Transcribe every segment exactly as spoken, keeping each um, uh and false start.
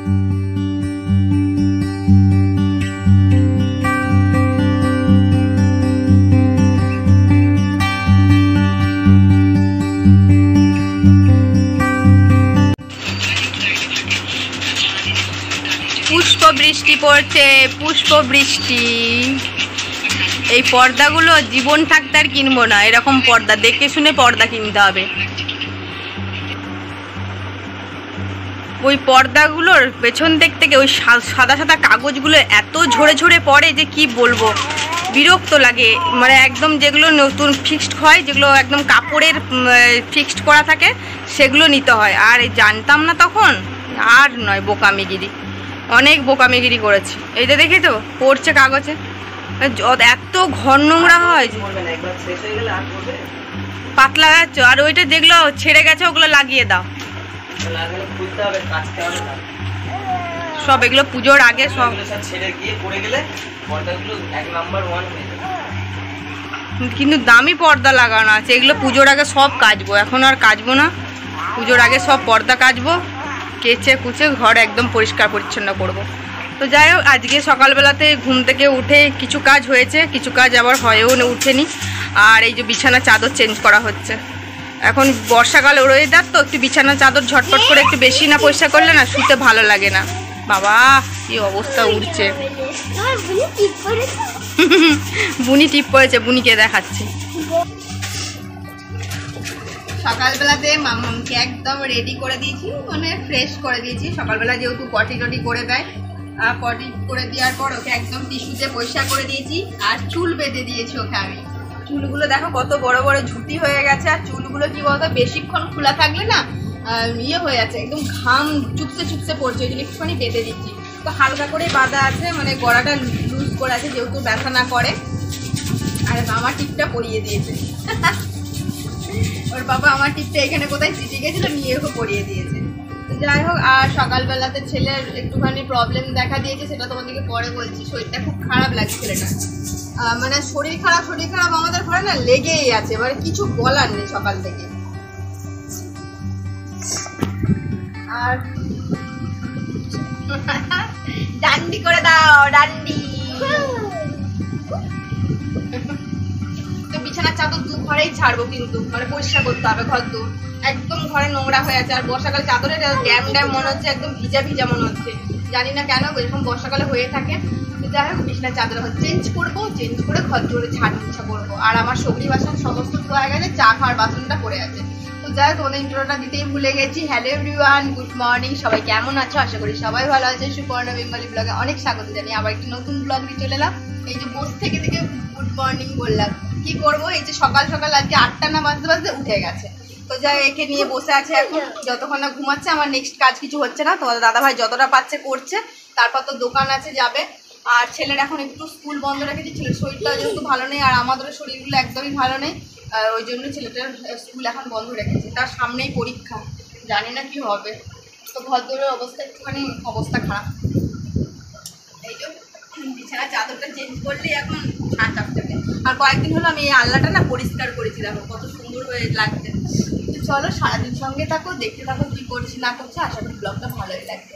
পুষ্প বৃষ্টি পড়ছে, পুষ্প বৃষ্টি। এই পর্দাগুলো জীবন থাকতে আর কিনবো না, এরকম পর্দা দেখে শুনে পর্দা কিনতে হবে। ওই পর্দাগুলোর পেছন দিক থেকে ওই সাদা সাদা কাগজগুলো এত ঝরে ঝরে পড়ে যে কি বলবো, বিরক্ত লাগে। মানে একদম যেগুলো নতুন ফিক্সড হয়, যেগুলো একদম কাপড়ের ফিক্সড করা থাকে, সেগুলো নিতে হয়। আর জানতাম না তখন, আর নয় বোকামিগিরি, অনেক বোকামিগিরি করেছি। এইটা দেখি তো পড়ছে কাগজে, এত ঘর নোংরা হয়। পাতলা গাছ, আর ওইটা যেগুলো ছেড়ে গেছে ওগুলো লাগিয়ে দাও সব। এগুলো পুজোর আগে সব কিন্তু দামি পর্দা লাগানো আছে, এগুলো পুজোর আগে সব কাচবো। এখন আর কাচবো না, পুজোর আগে সব পর্দা কাচবো, কেচে কুচে ঘর একদম পরিষ্কার পরিচ্ছন্ন করব। তো যাই হোক, আজকে সকালবেলাতে ঘুম থেকে উঠে কিছু কাজ হয়েছে, কিছু কাজ আবার হয়েও উঠেনি। আর এই যে বিছানা চাদর চেঞ্জ করা হচ্ছে। এখন বর্ষাকাল ওয়েদার তো, একটু বিছানা চাদর ঝটপট করে একটু বেশি না পরিষ্কার করলে না শুতে ভালো লাগে না। বাবা কি অবস্থা উঠছে। বুনি টিপ পড়েছে, বুনিকে দেখাচ্ছি। সকালবেলাতে মামাকে একদম রেডি করে দিয়েছি, মানে ফ্রেশ করে দিয়েছি। সকালবেলা যেহেতু পটি টটি করে দেয়, পটি করে দেওয়ার পর ওকে একদম টিস্যুতে পরিষ্কার করে দিয়েছি। আর চুল বেঁধে দিয়েছি ওকে আমি। চুলগুলো দেখো কত বড় বড় ঝুঁটি হয়ে গেছে। আর চুলগুলো কি বলতো, বেশিক্ষণ খোলা থাকলে না ইয়ে হয়ে যাচ্ছে, একদম ঘাম চুপসে চুপসে পড়ছে, ওই জন্য একটুখানি বেঁধে দিচ্ছি। তো হালকা করে বাঁধা আছে, মানে গলাটা লুজ করে আছে যেহেতু ব্যথা না করে। আর আমার টিপটা পরিয়ে দিয়েছে ওর বাবা আমার টিপটা এখানে কোথায় চিঠি গেছিলো, নিয়ে ওকে পরিয়ে দিয়েছে। যাই হোক, আর সকালবেলাতে ছেলের একটুখানি প্রবলেম দেখা দিয়েছে, সেটা তোমাদেরকে পরে বলছি। শরীরটা খুব খারাপ লাগছে ছেলেটা, মানে শরীর খারাপ শরীর খারাপ আমাদের ঘরে না লেগেই আছে, মানে কিছু বলার নেই সকাল থেকে। আর ডান্ডি করে দাও, ডান্ডি। তো বিছানার চাদর দু ঘরেই ছাড়বো, কিন্তু মানে পরিষ্কার করতে হবে ঘর দু, একদম ঘরে নোংরা হয়ে আছে। আর বর্ষাকাল চাদরের ড্যাম ড্যাম মনে হচ্ছে, একদম ভিজা ভিজা মনে হচ্ছে, জানি না কেন এরকম বর্ষাকালে হয়ে থাকে। যাই হোক, বিছানার চাদর চেঞ্জ করবো, চেঞ্জ করে ঘর জোরে ঝাড় মুছা করবো। আর আমার সবজি বাসন সমস্ত ধোয়া গেছে, চা খাওয়ার বাসনটা পড়ে আছে। তো যাই হোক, তোমাদের ইন্ট্রোটা দিতেই ভুলে গেছি। Hello everyone, good morning. সবাই কেমন আছো? আশা করি সবাই ভালো আছে। সুপর্ণা বেঙ্গলি ব্লগে অনেক স্বাগত জানিয়ে আবার একটি নতুন ব্লগ নিয়ে চলে এলাম। এই যে বসে থেকে থেকে গুড মর্নিং বললাম, কি করবো, এই যে সকাল সকাল আজকে আটটা না বাজতে বাজতে উঠে গেছে। তো যাই একে নিয়ে বসে আছে এখন, যতক্ষণ না ঘুমাচ্ছে। আমার নেক্সট কাজ কিছু হচ্ছে না, তোমাদের দাদাভাই যতটা পাচ্ছে করছে, তারপর তো দোকান আছে যাবে। আর ছেলের এখন একটু স্কুল বন্ধ রেখেছি, ছেলের শরীরটা যেহেতু ভালো নেই, আর আমাদের শরীরগুলো একদমই ভালো নেই, ওই জন্য ছেলেটার স্কুল এখন বন্ধ রেখেছি। তার সামনেই পরীক্ষা, জানি না কি হবে। তো ঘর দৌড়ের অবস্থা একটুখানি অবস্থা খারাপ। এই যে বিছানা চাদরটা চেঞ্জ করলেই এখন ছাঁ চাপটাকে। আর কয়েকদিন হলো আমি এই আল্লাটা না পরিষ্কার করেছি, দেখো কত সুন্দর হয়ে লাগছে। তো চলো সারাদিন সঙ্গে থাকো, দেখতে থাকো কী করছি না করছি। আশা করি ব্লগটা ভালোই লাগবে।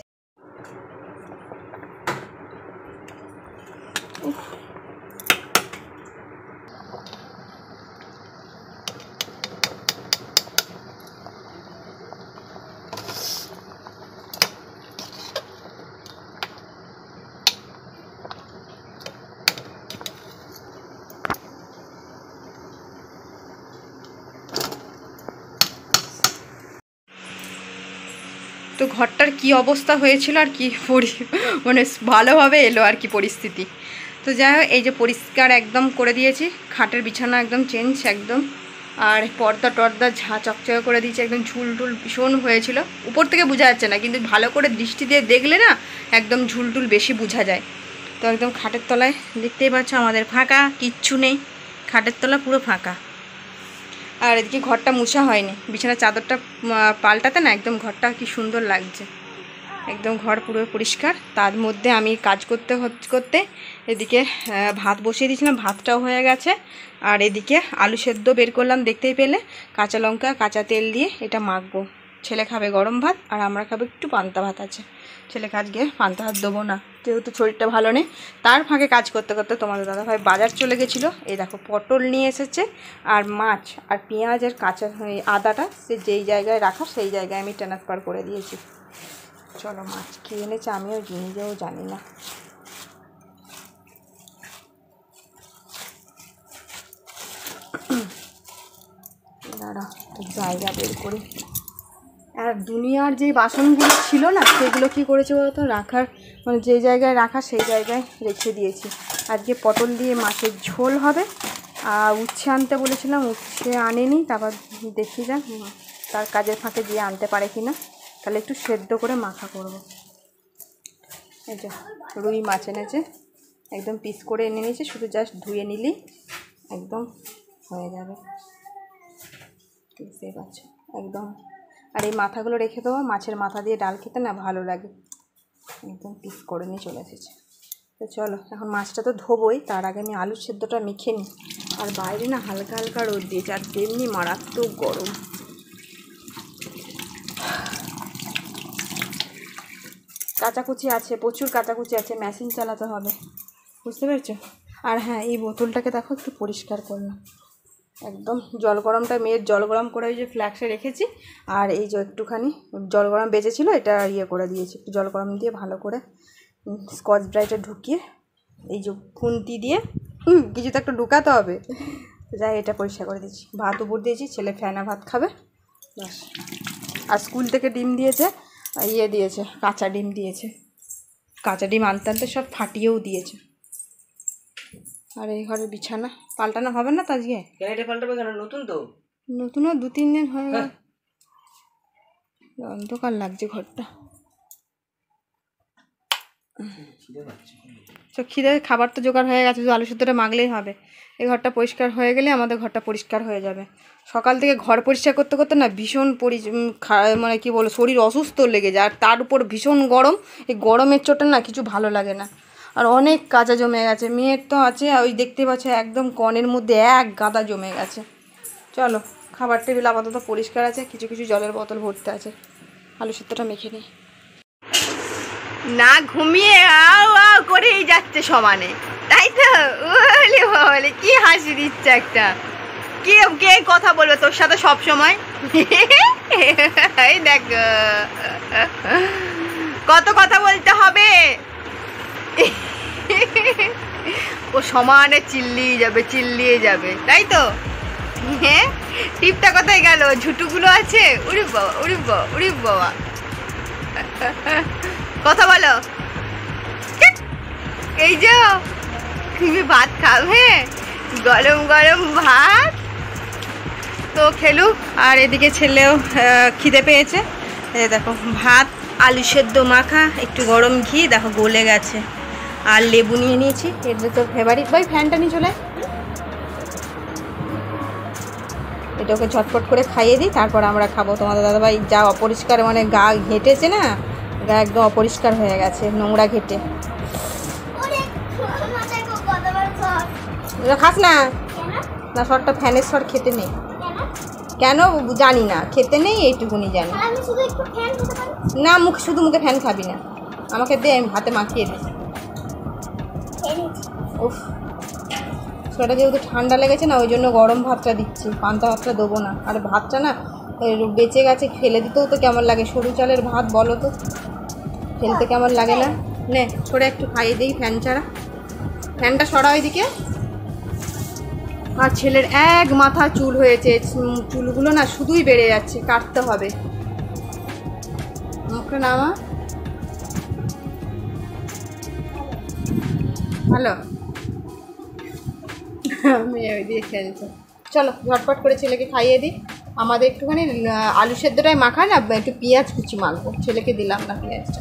তো ঘরটার কি অবস্থা হয়েছিল আর কি পরি মানে ভালোভাবে এলো আর কি পরিস্থিতি। তো যাই হোক, এই যে পরিষ্কার একদম করে দিয়েছি, খাটের বিছানা একদম চেঞ্জ একদম। আর পর্দা টর্দা ঝা চকচকে করে দিয়েছি, একদম ঝুল টুল ভীষণ হয়েছিল। উপর থেকে বোঝা যাচ্ছে না, কিন্তু ভালো করে দৃষ্টি দিয়ে দেখলে না একদম ঝুল টুল বেশি বোঝা যায়। তো একদম খাটের তলায় দেখতেই পাচ্ছ আমাদের ফাঁকা, কিচ্ছু নেই, খাটের তলা পুরো ফাঁকা। আর এদিকে ঘরটা মুছা হয়নি, বিছানার চাদরটা পাল্টাতে না একদম ঘরটা কি সুন্দর লাগছে, একদম ঘর পুরো পরিষ্কার। তার মধ্যে আমি কাজ করতে করতে এদিকে ভাত বসিয়ে দিয়েছিলাম, ভাতটাও হয়ে গেছে। আর এদিকে আলু সেদ্ধ বের করলাম, দেখতেই পেলে, কাঁচা লঙ্কা কাঁচা তেল দিয়ে এটা মাখবো ছেলে খাবে গরম ভাত আর আমরা খাবো একটু পান্তা ভাত আছে। ছেলেকে আজকে পান্তা ভাত দেবো না, যেহেতু শরীরটা ভালো নেই। তার ফাঁকে কাজ করতে করতে তোমাদের দাদাভাই বাজার চলে গেছিলো। এই দেখো পটল নিয়ে এসেছে আর মাছ আর পেঁয়াজ আর কাঁচা আদাটা সে যেই জায়গায় রাখা সেই জায়গায় আমি ট্রান্সফার করে দিয়েছি। চলো মাছ খেয়ে এনেছে, আমিও নিজেও জানি না। দাঁড়া জায়গা বের করি। আর দুনিয়ার যে বাসনগুলো ছিল না সেগুলো কি করেছে বলতো, রাখার মানে যে জায়গায় রাখা সেই জায়গায় রেখে দিয়েছি। আজকে পটল দিয়ে মাছের ঝোল হবে। আর উচ্ছে আনতে বলেছিলাম, উচ্ছে আনেনি। তারপর দেখি যাক তার কাজের ফাঁকে দিয়ে আনতে পারে কি না, তাহলে একটু সেদ্ধ করে মাখা করব। এই যে রুই মাছ এনেছে, একদম পিস করে এনে নিয়েছে, শুধু জাস্ট ধুয়ে নিলেই একদম হয়ে যাবে। বুঝতেই পারছো একদম। আর এই মাথাগুলো রেখে দেবো, মাছের মাথা দিয়ে ডাল খেতে না ভালো লাগে। একদম পিস করে নিয়ে চলে এসেছে। তো চলো এখন মাছটা তো ধোবই, তার আগে আমি আলুর সেদ্ধটা মেখে নিই। আর বাইরে না হালকা হালকা রোদ দিয়েছে, আর তেমনি মারাত্মক গরম। কাচাকুচি আছে, প্রচুর কাচাকুচি আছে, মেশিন চালাতে হবে, বুঝতে পেরেছো। আর হ্যাঁ, এই বোতলটাকে দেখো একটু পরিষ্কার করলাম। একদম জল গরমটা মেয়ের জল গরম করে ওই যে ফ্ল্যাক্সে রেখেছি। আর এই যে একটুখানি জল গরম বেঁচেছিলো, এটা ইয়ে করে দিয়েছি, একটু জল গরম দিয়ে ভালো করে স্কচ ব্রাইটে ঢুকিয়ে এই যে খুন্তি দিয়ে হুম কিছু তো একটু ঢুকাতে হবে, যাই এটা পরিষ্কার করে দিয়েছি। ভাত উপর দিয়েছি, ছেলে ফ্যানা ভাত খাবে ব্যাস। আর স্কুল থেকে ডিম দিয়েছে, ইয়ে দিয়েছে কাঁচা ডিম দিয়েছে। কাঁচা ডিম আনতে আনতে সব ফাটিয়েও দিয়েছে। আর এই ঘরের বিছানা পাল্টানো হবে না তো আজকে। এটা পাল্টাবে কেন? নতুন তো। নতুনও দু তিন দিন হয়ে গেল। অন্ধকার লাগছে ঘরটা। তো খিদে খাবার তো জোগাড় হয়ে গেছে, শুধু আলু সেদ্ধটা মাগলেই হবে। এই ঘরটা পরিষ্কার হয়ে গেলে আমাদের ঘরটা পরিষ্কার হয়ে যাবে। সকাল থেকে ঘর পরিষ্কার করতে করতে না ভীষণ পরি মানে কি বলো, শরীর অসুস্থ লেগে যায়। আর তার উপর ভীষণ গরম, এই গরমের চোটে না কিছু ভালো লাগে না। আর অনেক কাঁচা জমে গেছে, মেয়ের তো আছে ওই দেখতে পাচ্ছ একদম কনের মধ্যে এক গাদা জমে গেছে। চলো খাবার টেবিল আপাতত পরিষ্কার আছে, কিছু কিছু জলের বোতল ভরতে আছে। আলু সেদ্ধটা মেখে নিই। না ঘুমিয়ে আও আও করেই যাচ্ছে সমানে, তাই তো? বলে বলে কি হাসি দিচ্ছে একটা। কে কে কথা বলবে তোর সাথে সব সময়? এই দেখ কত কথা বলতে হবে। ও সমানে চিল্লিয়ে যাবে চিল্লিয়ে যাবে, তাই তো? হ্যাঁ, টিপটা কোথায় গেল? ঝুটুগুলো আছে। উড়ি বাবা উড়ি বাবা উড়ি বাবা, কথা বলো। এই যে তুমি ভাত খাবে, গরম গরম ভাত তো খেলুক। আর এদিকে ছেলেও খিদে পেয়েছে। এই দেখো ভাত আলু সেদ্ধ মাখা, একটু গরম ঘি, দেখো গলে গেছে। আর লেবু নিয়ে নিয়েছি, এটা তো ফেভারিট। ভাই ফ্যানটা নিয়ে চলে, এটা ওকে ঝটপট করে খাইয়ে দিই, তারপর আমরা খাবো। তোমাদের দাদাভাই যা অপরিষ্কার মানে গা ঘেঁটেছে না, গা একদম অপরিষ্কার হয়ে গেছে নোংরা ঘেঁটে। খাস না না শরটা, ফ্যানের শর খেতে নেই কেন জানি না, খেতে নেই এইটুকুনি জানি না। মুখ শুধু মুখে ফ্যান খাবি না, আমাকে দে, আমি ভাতে মাখিয়ে দিই। উফ, সেটা যেহেতু ঠান্ডা লেগেছে না ওই জন্য গরম ভাতটা দিচ্ছি, পান্তা ভাতটা দেবো না। আর ভাতটা না বেঁচে গেছে, ফেলে দিতেও তো কেমন লাগে। সরু চালের ভাত বলো তো, ফেলতে কেমন লাগে না? নে সরে একটু খাইয়ে দিই ফ্যান ছাড়া। ফ্যানটা সরা ওইদিকে। আর ছেলের এক মাথা চুল হয়েছে, চুলগুলো না শুধুই বেড়ে যাচ্ছে, কাটতে হবে। মুখটা নামা, ভালো মেয়ে ওই দিয়ে খেলছে। চলো ঝটপট করে ছেলেকে খাইয়ে দিই। আমাদের একটুখানি আলু সেদ্ধটাই মাখা না, একটু পেঁয়াজ কুচি মাখবো, ছেলেকে দিলাম না পেঁয়াজটা।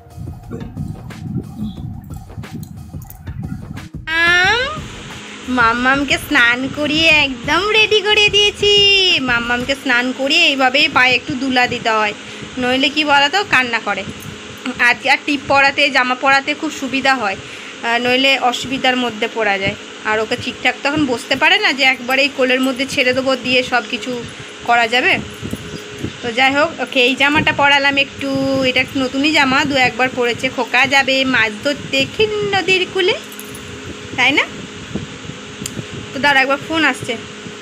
মাম্মামকে স্নান করিয়ে একদম রেডি করে দিয়েছি। মাম্মামকে স্নান করিয়ে এইভাবেই পায়ে একটু দুলা দিতে হয়, নইলে কি বলতো কান্না করে। আর আর টিপ পরাতে জামা পরাতে খুব সুবিধা হয়, নইলে অসুবিধার মধ্যে পড়া যায়। আর ওকে ঠিকঠাক তখন বসতে পারে না যে একবারে এই কোলের মধ্যে ছেড়ে দেবো দিয়ে সব কিছু করা যাবে। তো যাই হোক, ওকে এই জামাটা পরালাম একটু, এটা একটু নতুনই জামা, দু একবার পরেছে। খোকা যাবে মাছ ধরতে খিন নদীর কূলে, তাই না? তো দাঁড়া, একবার ফোন আসছে।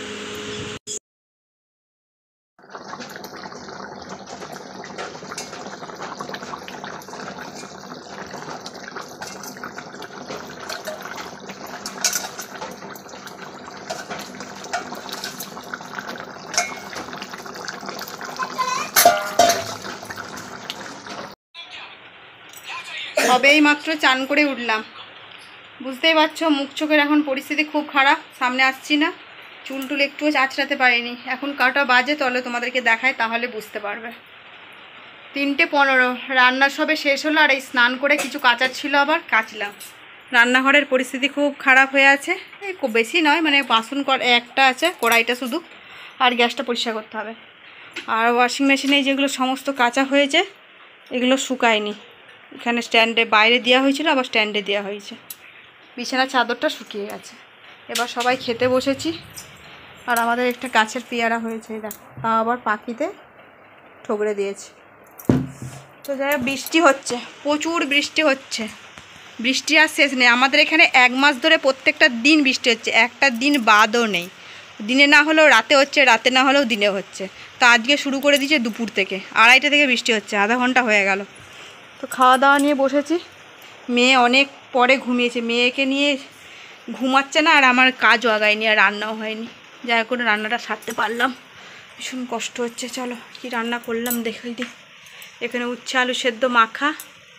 সবেই মাত্র চান করে উঠলাম, বুঝতেই পারছো মুখ চোখের এখন পরিস্থিতি খুব খারাপ, সামনে আসছি না, চুল টুল একটুও আঁচড়াতে পারিনি। এখন কটা বাজে তাহলে তোমাদেরকে দেখায়, তাহলে বুঝতে পারবে। তিনটে পনেরো, রান্না সবে শেষ হলো, আর এই স্নান করে কিছু কাচার ছিল আবার কাচলাম। রান্নাঘরের পরিস্থিতি খুব খারাপ হয়ে আছে, এই খুব বেশি নয়, মানে বাসন একটা আছে, কড়াইটা শুধু, আর গ্যাসটা পরিষ্কার করতে হবে। আর ওয়াশিং মেশিনে যেগুলো সমস্ত কাচা হয়েছে এগুলো শুকায়নি, এখানে স্ট্যান্ডে বাইরে দেওয়া হয়েছিল, আবার স্ট্যান্ডে দেওয়া হয়েছে। বিছানার চাদরটা শুকিয়ে গেছে। এবার সবাই খেতে বসেছি, আর আমাদের একটা গাছের পেয়ারা হয়েছে, দেখো তা আবার পাখিতে ঠোকরে দিয়েছে। তো যাই হোক, বৃষ্টি হচ্ছে, প্রচুর বৃষ্টি হচ্ছে, বৃষ্টি আর শেষ নেই। আমাদের এখানে এক মাস ধরে প্রত্যেকটা দিন বৃষ্টি হচ্ছে, একটা দিন বাদও নেই। দিনে না হলেও রাতে হচ্ছে, রাতে না হলেও দিনে হচ্ছে। তো আজকে শুরু করে দিয়েছে দুপুর থেকে, আড়াইটা থেকে বৃষ্টি হচ্ছে, আধা ঘন্টা হয়ে গেল। তো খাওয়া দাওয়া নিয়ে বসেছি, মেয়ে অনেক পরে ঘুমিয়েছে, মেয়েকে নিয়ে ঘুমাচ্ছে না, আর আমার কাজও আগায়নি, আর রান্নাও হয়নি। যাই করে রান্নাটা সারতে পারলাম, ভীষণ কষ্ট হচ্ছে। চলো কি রান্না করলাম দেখাই দিই। এখানে উচ্ছে আলু সেদ্ধ মাখা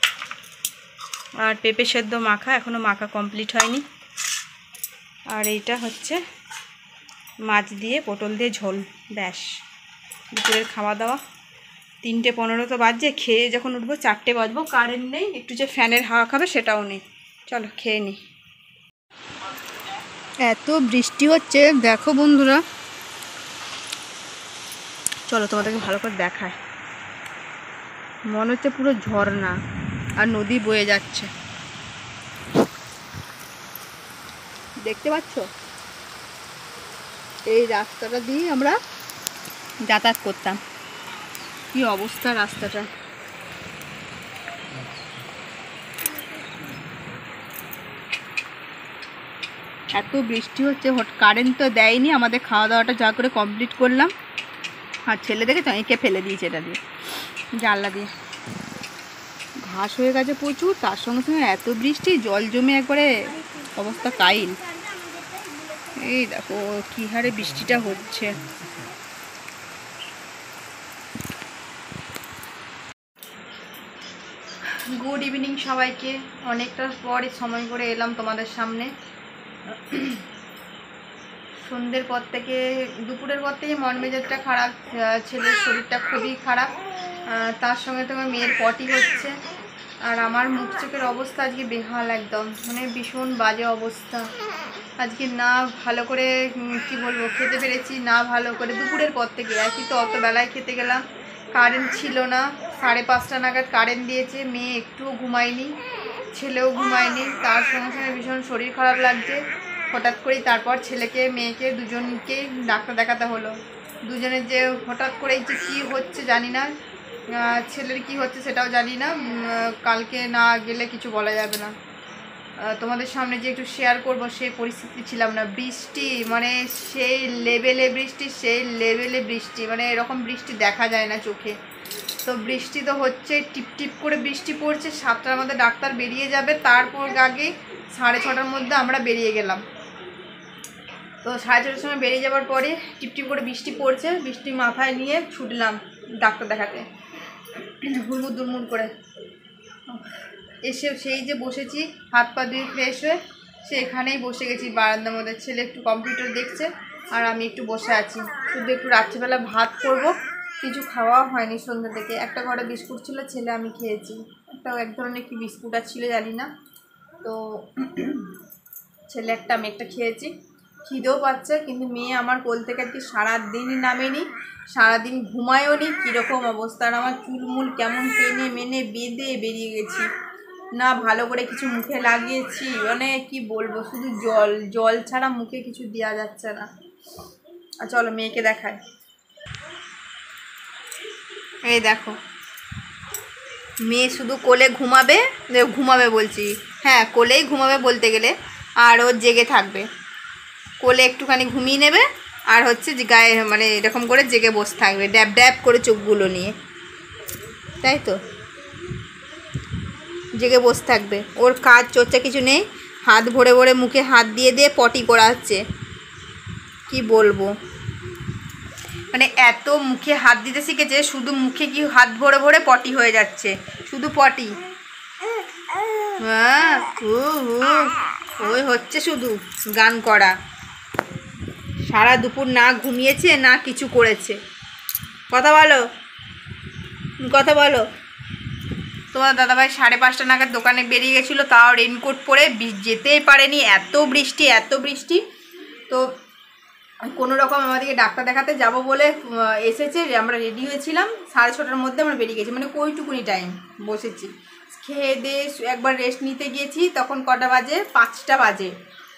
আর পেঁপে সেদ্ধ মাখা, এখনও মাখা কমপ্লিট হয়নি। আর এইটা হচ্ছে মাছ দিয়ে পটল দিয়ে ঝোল, ব্যাস দুপুরের খাওয়া দাওয়া। তিনটে পনেরো তো বাজছে, খেয়ে যখন উঠবো চারটে বাজবো, কারেন্ট নেই, একটু যে ফ্যানের হাওয়া খাবে সেটাও নেই। চলো খেয়ে নিই। এত বৃষ্টি হচ্ছে দেখো বন্ধুরা, চলো তোমাদেরকে ভালো করে দেখায়। মনে হচ্ছে পুরো ঝর্ণা, আর নদী বয়ে যাচ্ছে, দেখতে পাচ্ছ? এই রাস্তাটা দিয়ে আমরা যাতায়াত করতাম, কি অবস্থা রাস্তাটা। এত বৃষ্টি হচ্ছে, কারেন্ট তো দেয়নি। আমাদের খাওয়া দাওয়াটা যা করে কমপ্লিট করলাম, আর ছেলে দেখে এঁকে ফেলে দিয়েছে এটা দিয়ে, জানলা দিয়ে। ঘাস হয়ে গেছে প্রচুর, তার সঙ্গে সঙ্গে এত বৃষ্টি, জল জমে একবারে অবস্থা কাইল। এই দেখো কী হারে বৃষ্টিটা হচ্ছে। গুড ইভিনিং সবাইকে, অনেকটা পরে সময় করে এলাম তোমাদের সামনে। সন্ধ্যের পর থেকে, দুপুরের পর থেকে মন মেজাজটা খারাপ, ছেলের শরীরটা খুবই খারাপ, তার সঙ্গে তোমার মেয়ের পটি হচ্ছে, আর আমার মুখ চোখের অবস্থা আজকে বেহাল, একদম মানে ভীষণ বাজে অবস্থা। আজকে না ভালো করে কি বলবো খেতে পেরেছি, না ভালো করে দুপুরের পর থেকে, একই তো অত বেলায় খেতে গেলাম, কারেন্ট ছিল না, সাড়ে পাঁচটা নাগাদ কারেন্ট দিয়েছে, মেয়ে একটুও ঘুমায়নি, ছেলেও ঘুমায়নি, তার সঙ্গে সঙ্গে ভীষণ শরীর খারাপ লাগছে। হঠাৎ করেই তারপর ছেলেকে মেয়েকে দুজনকেই ডাক্তার দেখাতে হলো। দুজনের যে হঠাৎ করেই যে কী হচ্ছে জানি না, ছেলের কি হচ্ছে সেটাও জানি না, কালকে না গেলে কিছু বলা যাবে না। তোমাদের সামনে যে একটু শেয়ার করব সেই পরিস্থিতি ছিলাম না। বৃষ্টি মানে সেই লেভেলে বৃষ্টি, সেই লেভেলে বৃষ্টি, মানে এরকম বৃষ্টি দেখা যায় না চোখে। তো বৃষ্টি তো হচ্ছে, টিপ টিপ করে বৃষ্টি পড়ছে। সাতটার মধ্যে ডাক্তার বেরিয়ে যাবে, তারপর আগে সাড়ে ছটার মধ্যে আমরা বেরিয়ে গেলাম। তো সাড়ে ছটার সময় বেরিয়ে যাওয়ার পরে টিপটিপ করে বৃষ্টি পড়ছে, বৃষ্টি মাথায় নিয়ে ছুটলাম ডাক্তার দেখাতে, হুড়মুড় দুড়মুড় করে। এসে সেই যে বসেছি হাত পা দিয়ে ফ্রেশ হয়ে, সেখানেই বসে গেছি বারান্দার মধ্যে। ছেলে একটু কম্পিউটার দেখছে, আর আমি একটু বসে আছি। শুধু একটু রাত্রিবেলা ভাত করব, কিছু খাওয়া হয়নি সন্ধ্যা থেকে। একটা ঘরে বিস্কুট ছিল, ছেলে আমি খেয়েছি, একটা এক ধরনের কি বিস্কুট আর ছিল জানি না। তো ছেলে একটা আমি একটা খেয়েছি, খিদেও পাচ্ছে, কিন্তু মেয়ে আমার কোল থেকে আর কি সারাদিনই নামেনি, সারাদিন ঘুমায়ও নি, কীরকম অবস্থা। আর আমার চুলমুল কেমন টেনে মেনে বেঁধে বেরিয়ে গেছি, না ভালো করে কিছু মুখে লাগিয়েছি, মানে কি বলবো, শুধু জল জল ছাড়া মুখে কিছু দেওয়া যাচ্ছে না। আর চলো মেয়েকে দেখায়। এই দেখো মেয়ে শুধু কোলে ঘুমাবে, ঘুমাবে বলছি হ্যাঁ কোলেই ঘুমাবে বলতে গেলে, আর ও জেগে থাকবে। কোলে একটুখানি ঘুমিয়ে নেবে আর হচ্ছে যে গায়ে মানে এরকম করে জেগে বসে থাকবে ড্যাব ড্যাব করে চোখগুলো নিয়ে, তাই তো জেগে বসে থাকবে। ওর কাজ চর্চা কিছু নেই, হাত ভরে ভরে মুখে হাত দিয়ে দিয়ে পটি করাচ্ছে। কি বলবো, মানে এত মুখে হাত দিতে শিখেছে, শুধু মুখে কি হাত ভরে ভরে পটি হয়ে যাচ্ছে, শুধু পটি। হ্যাঁ ওই হচ্ছে শুধু গান করা, সারা দুপুর না ঘুমিয়েছে না কিছু করেছে। কথা বলো কথা বলো। তোমার দাদাভাই সাড়ে পাঁচটা নাগাদ দোকানে বেরিয়ে গেছিলো, তাও রেনকোট পরে, যেতেই পারেনি, এত বৃষ্টি এত বৃষ্টি। তো কোনো রকম আমাদেরকে ডাক্তার দেখাতে যাব বলে এসেছে, আমরা রেডি হয়েছিলাম, সাড়ে ছটার মধ্যে আমরা বেরিয়ে গেছি, মানে কইটুকুনি টাইম বসেছি। খেয়ে দিয়ে একবার রেস্ট নিতে গিয়েছি, তখন কটা বাজে, পাঁচটা বাজে।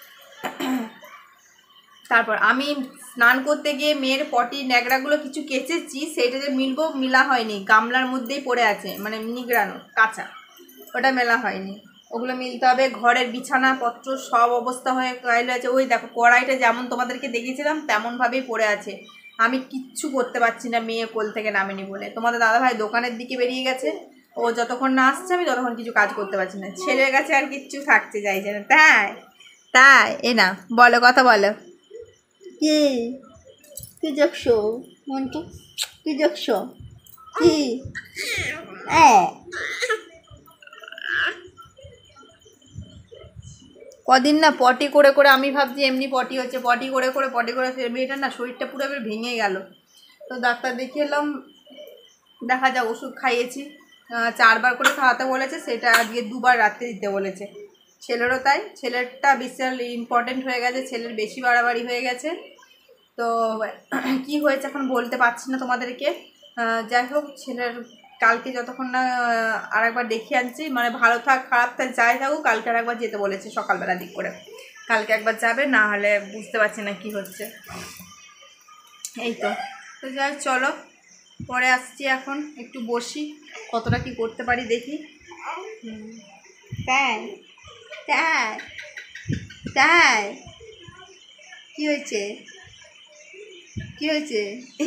তারপর আমি স্নান করতে গিয়ে মেয়ের পটি ন্যাকড়াগুলো কিছু কেচেছি, সেইটা যে মিলবো মিলা হয়নি, গামলার মধ্যেই পড়ে আছে, মানে নিগড়ানো কাঁচা, ওটা মেলা হয়নি, ওগুলো মিলতে হবে। ঘরের বিছানাপত্র সব অবস্থা হয়ে গাইলে আছে। ওই দেখো কড়াইটা যেমন তোমাদেরকে দেখিয়েছিলাম তেমনভাবেই পড়ে আছে, আমি কিচ্ছু করতে পারছি না মেয়ে কোল থেকে নামেনি বলে। তোমাদের দাদাভাই দোকানের দিকে বেরিয়ে গেছে, ও যতক্ষণ না আসছে আমি ততক্ষণ কিছু কাজ করতে পারছি না, ছেলের কাছে আর কিচ্ছু থাকতে চাইছে না। তাই তাই এ না বলো, কথা বলো। কি কি দেখছো মন্টু, কি দেখছো কি? হ্যাঁ কদিন না পটি করে করে, আমি ভাবছি এমনি পটি হচ্ছে, পটি করে করে পটি করে মেয়েটার না শরীরটা পুরো এবার ভেঙে গেল। তো ডাক্তার দেখিয়ে এলাম, দেখা যাক, ওষুধ খাইয়েছি, চারবার করে খাওয়াতে বলেছে, সেটা আজকে দুবার রাত্রে দিতে বলেছে। ছেলেরও তাই, ছেলেরটা বিশাল ইম্পর্টেন্ট হয়ে গেছে, ছেলের বেশি বাড়াবাড়ি হয়ে গেছে। তো কি হয়েছে এখন বলতে পারছি না তোমাদেরকে। যাই হোক ছেলের কালকে যতক্ষণ না আর একবার দেখিয়ে আনছি, মানে ভালো থাক খারাপ থাক যাই থাকুক, কালকে আর একবার যেতে বলেছে সকালবেলা দিক করে, কালকে একবার যাবে, না হলে বুঝতে পারছি না কি হচ্ছে। এই তো তো যাই চলো পরে আসছি, এখন একটু বসি, কতটা কি করতে পারি দেখি। তাই তাই তাই কি হয়েছে কি হয়েছে?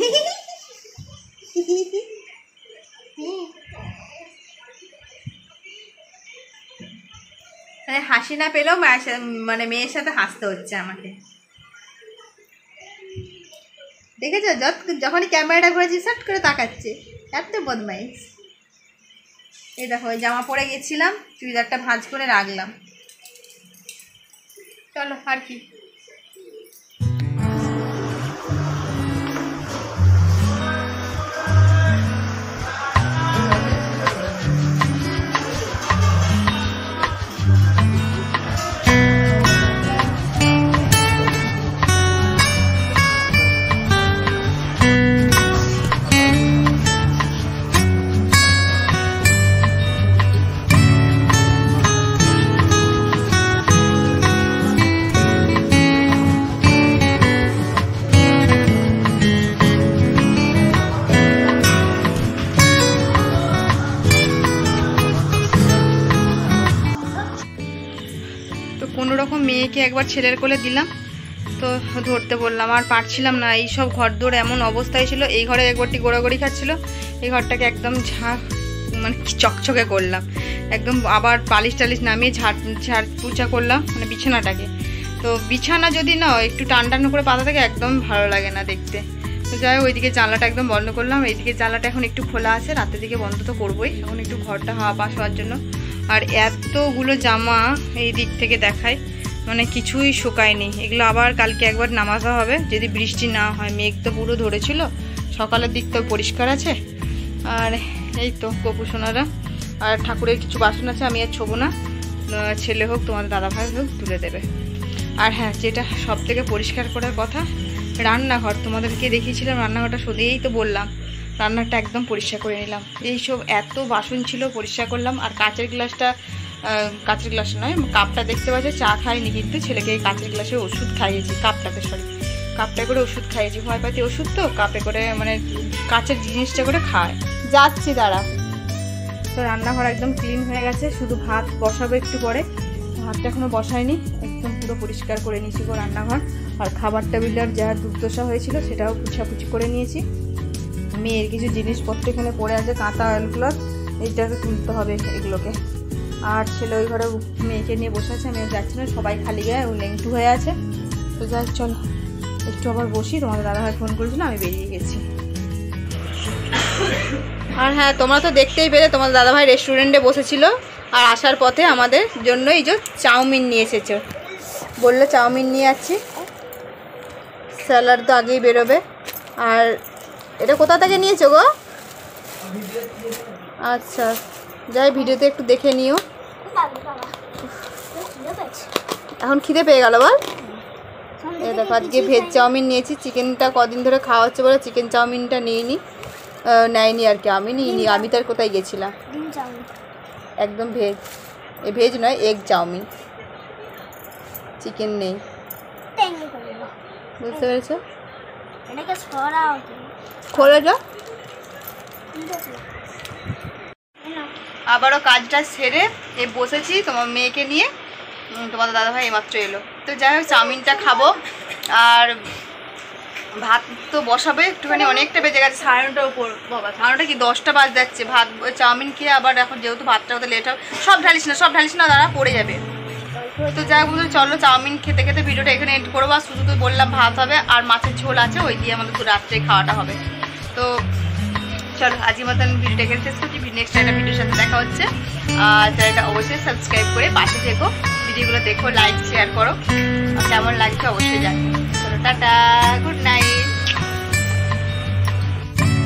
মানে হাসি না পেলেও মানে মেয়ের সাথে হাসতে হচ্ছে আমাকে, দেখেছো? যখনই ক্যামেরাটা ঘুরেছি সাট করে তাকাচ্ছে, এত বদমাইশ। এই দেখো জামা পরে গেছিলাম, চুড়িদারটা ভাঁজ করে রাখলাম। চলো আর কি। কোনো রকম মেয়েকে একবার ছেলের কোলে দিলাম, তো ধরতে বললাম, আর পারছিলাম না, এই সব ঘর দৌড় এমন অবস্থায় ছিল। এই ঘরে একবারটি গোড়াগড়ি খাচ্ছিল, এই ঘরটাকে একদম ঝাঁ মানে চকচকে করলাম একদম, আবার পালিশ টালিশ নামিয়ে ঝাড় ঝাড় পুছা করলাম মানে বিছানাটাকে। তো বিছানা যদি না একটু টান টান করে পাতা থাকে একদম ভালো লাগে না দেখতে। তো যাই হোক ওইদিকে জানলাটা একদম বন্ধ করলাম, এইদিকে জানলাটা এখন একটু খোলা আছে, রাতের দিকে বন্ধ তো করবোই, এখন একটু ঘরটা হাওয়া পাস হওয়ার জন্য। আর এতগুলো জামা এই দিক থেকে দেখায়, মানে কিছুই শুকায়নি, এগুলো আবার কালকে একবার নামাতে হবে যদি বৃষ্টি না হয়। মেঘ তো পুরো ধরেছিল, সকালের দিক তো পরিষ্কার আছে। আর এই তো গপু সোনারা, আর ঠাকুরের কিছু বাসন আছে, আমি আর ছোবো না, ছেলে হোক তোমাদের দাদাভাই হোক তুলে দেবে। আর হ্যাঁ, যেটা সব থেকে পরিষ্কার করার কথা, রান্নাঘর তোমাদেরকে দেখিয়েছিলাম, রান্নাঘরটা সদিয়েই তো বললাম, রান্নাটা একদম পরিষ্কার করে নিলাম। এইসব এত বাসন ছিল পরিষ্কার করলাম। আর কাচের গ্লাসটা, কাচের গ্লাস নয় কাপটা দেখতে পাচ্ছি, চা খাইনি কিন্তু ছেলেকে এই কাচের গ্লাসে ওষুধ খাইয়েছি, কাপটাতে সরি কাপটা করে ওষুধ খাইয়েছি, হোমিওপ্যাথি ওষুধ তো কাপে করে মানে কাচের জিনিসটা করে খায়, যাচ্ছি দাঁড়া। তো রান্নাঘর একদম ক্লিন হয়ে গেছে, শুধু ভাত বসাবো একটু পরে। ভাতটা এখনো বসায়নি, একদম পুরো পরিষ্কার করে নিয়েছি গো রান্নাঘর। আর খাবার টেবিলের যা দুর্দশা হয়েছিল সেটাও পুছাপুছি করে নিয়েছি। মেয়ের কিছু জিনিসপত্র এখানে পড়ে আছে, কাঁথা অয়েলগুলো, এইটাকে তুলতে হবে এগুলোকে। আর ছেলে ওই ঘরে মেয়েকে নিয়ে বসে আছে, আমি যাচ্ছি না, সবাই খালি গায়ে লেংটু হয়ে আছে। তো যাই চল একটু আবার বসি, তোমাদের দাদাভাই ফোন করেছিল, আমি বেরিয়ে গেছি। আর হ্যাঁ, তোমরা তো দেখতেই পেলে তোমাদের দাদাভাই রেস্টুরেন্টে বসেছিল, আর আসার পথে আমাদের জন্য এই যে চাউমিন নিয়ে এসেছে। বললো চাউমিন নিয়ে যাচ্ছি, স্যালাড তো আগেই বেরোবে। আর এটা কোথা থেকে নিয়েছো গো? আচ্ছা যাই, ভিডিওতে একটু দেখে নিও। এখন খিদে পেয়ে গেল বল। এই দেখো আজকে ভেজ চাউমিন নিয়েছি, চিকেনটা কদিন ধরে খাওয়া হচ্ছে বলে চিকেন চাউমিনটা নিইনি, নেয়নি আর কি, আমি নিইনি। আমি তার কোথায় গেছিলাম, একদম ভেজ, এ ভেজ নয় এগ চাউমিন, চিকেন নেই, বুঝতে পেরেছো? খোলা যা। আবারও কাজটা সেরে এ বসেছি তোমার মেয়েকে নিয়ে, তোমাদের দাদাভাই এইমাত্র এলো। তো যাই হোক চাউমিনটা খাবো, আর ভাত তো বসাবে একটুখানি, অনেকটা বেজে গেছে, সাড়ে নটার উপর। বাবা সাড়ে নটা কি দশটা বাজ যাচ্ছে, ভাত চাউমিন খেয়ে আবার এখন যেহেতু ভাতটা হতে লেট হবে। সব ঢালিস না, সব ঢালিস না, দাঁড়া পড়ে যাবে। তো যাই হোক চলো চাউমিন খেতে খেতে ভিডিওটা এখানে এন্ড করবো। আর শুধু তো বললাম ভাত হবে আর মাছের ঝোল আছে, ওই দিয়ে আমাদের তো রাত্রে খাওয়াটা হবে। তো চলো আজকের মতন ভিডিওটা এখানে শেষ করছি, নেক্সট একটা ভিডিওর সাথে দেখা হচ্ছে। আর চ্যানেলটা অবশ্যই সাবস্ক্রাইব করে পাশে থেকো, ভিডিওগুলো দেখো, লাইক শেয়ার করো, কেমন লাগছে অবশ্যই জানো। চলো টাটা, গুড নাইট।